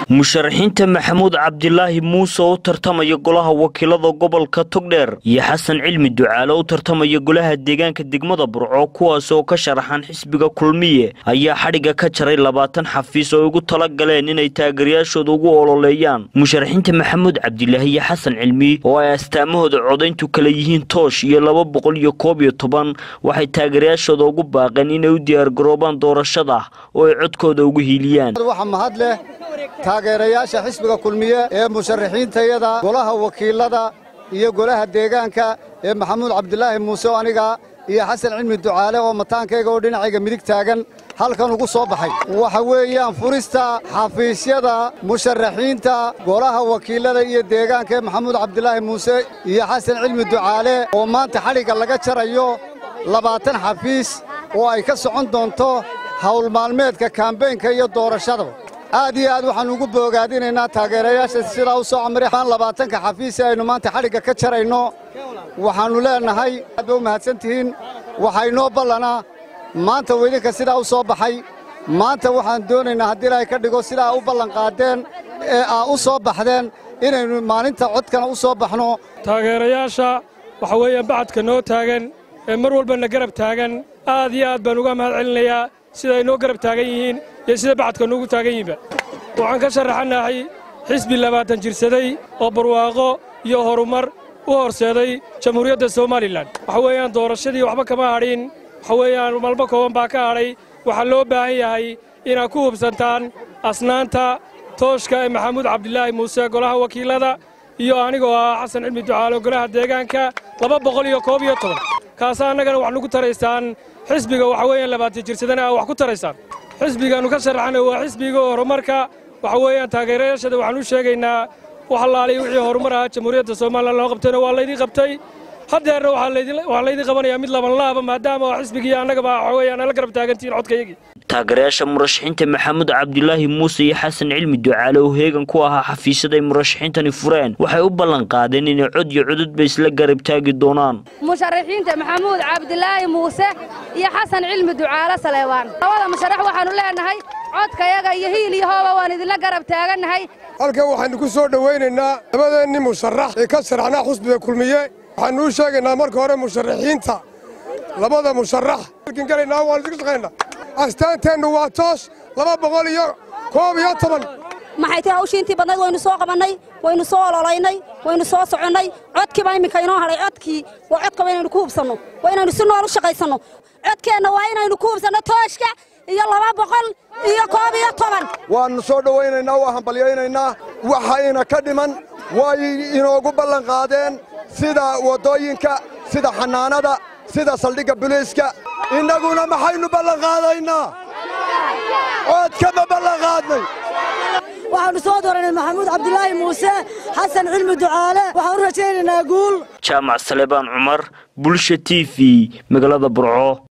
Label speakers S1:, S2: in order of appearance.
S1: musharaxiinta Maxamuud Cabdilaahi Muuse oo tartamaya golaha wakiilada gobolka Togdheer iyo Xasan Cilmi ducaale oo tartamaya golaha deegaanka degmada Burco kuwaas oo ka sharaxan xisbiga kulmiye ayaa xariga ka jaray 20 xafiis oo ugu tala galeen inay taageerayaashooda ugu ololeeyaan musharaxiinta Maxamuud Cabdilaahi iyo Xasan Cilmi oo ay astaamahooda codayntu kala yihiin toosh iyo 211 waxay taageerayaashooda ugu baaqeen inay u diyaar garoobaan doorashada oo ay codkooda ugu hiiliyaan
S2: taageerayaasha xisbiga kulmiye ee musharaxiintayada golaha wakiilada iyo golaha deegaanka ee Maxamuud Cabdilaahi Muuse aniga iyo Xasan Cilmi ducaale oo mataankayga oo dhinacayga midig taagan halkan ugu soo baxay waxa weeyaan furista xafiisyada musharaxiinta golaha wakiilada iyo deegaanka ee Maxamuud Cabdilaahi Muuse iyo Xasan Cilmi ducaale oo maanta xariga laga jarayo 20 xafiis oo ay ka socon doonto hawl maalmeedka kaambeynka iyo doorashada aad iyo aad waxaan ugu boogaadinaynaa taageerayaasha sida u soo amrixaan 20 xafiis aynu maanta xariga ka jarayno waxaanu leenahay aad u mahadsantihiin waxaynoo balana maanta weydinka sida u soo baxay maanta waxaan doonaynaa haddii Ilaahay ka dhigo sida u ballan qaadeen ee u soo baxdeen inaynu maalinta codkana u soo baxno
S3: taageerayaasha waxa weeyaan bacadka noo taagan ee mar walba na garab taagan aad iyo aad baan uga mahad celinayaa sida ay noo garab taagan yihiin iyo sida bacadka noogu taagan yihiinba waxaan ka sharaxanahay xisbi 20 jirsaday oo barwaaqo iyo horumar u horseeday jamhuuriyadda Soomaaliland waxa weeyaan doorashadii waxba kama hadhin waxa weeyaan malba kooban baa ka hadhay waxa loo baahan yahay inaad ku hubsantaan asnaanta tooshka ee Maxamuud Cabdilaahi Muuse golaha wakiilada iyo anigoo Xasan Cilmi ducaale golaha deegaanka 211 kaas annagana wax nagu taraysaan xisbiga waxa weeyaan 20 jirsadana wax ku taraysaan xisbigaanu ka sharaxnay waa xisbiga horumarka waxa weeyaan taageerayaashada waxaan u sheegaynaa waxa laalay wixii horumar ah jamhuuriyadda Soomaaliland loo qabtayna waa la idin qabtay hadeerna waxa la idin qabanayaa mid laban maadaama xisbigii annagaba waxa weeyaan la garab taagantiin codkayagii
S1: taageerayaasha murashaxiinta Maxamuud Cabdilaahi Muuse iyo Xasan Cilmi ducaale oo heegan ku ahaa xafiisyada murashaxiintani fureen waxay u ballan qaadeen in cod iyo cudud bay isla garab taagi doonaan
S4: musharaxiinta Maxamuud Cabdilaahi Muuse iyo Xasan Cilmi ducaale Saleewaan labada musharax waxaanu leenahay codkayaga iyo hiil iyo hooba waan idin la garab taaganahay
S5: halka waxaan ku soo dhaweynaynaa labadeennii musharax ee ka sharaxnaa xisbiga kulmiye waxaan u sheegaynaa marka hore musharaxiinta labada musharax halkan galaynaa waan isku shaqeynaa astaanteenu waa toos 211
S6: maxay tahay hawshiintii badnayd waynu soo qabanay waynu soo ololeynay waynu soo soconay codkiiba imika inoo haray codkii waa codka inaynu ku hubsano waa inaynu si nool u shaqaysano codkeena waa inaynu ku hubsano tooshka iyo 211
S2: waanu soo dhaweynaynaa waa hambalyeeynaa waxayna ka dhiman way inoogu ballan qaadeen sida wadooyinka sida xanaanada sida saldhigga booliiska innaguna maxaynu ballan qaadaynaa codkama ballan qaadnay
S6: waxaanu soo dooranay Maxamuud Cabdilaahi Muuse Xasan Cilmi ducaale waxaan rajaynaynaa guul
S1: jaamac Salebaan Cumar Bulsha TV magaalada Burco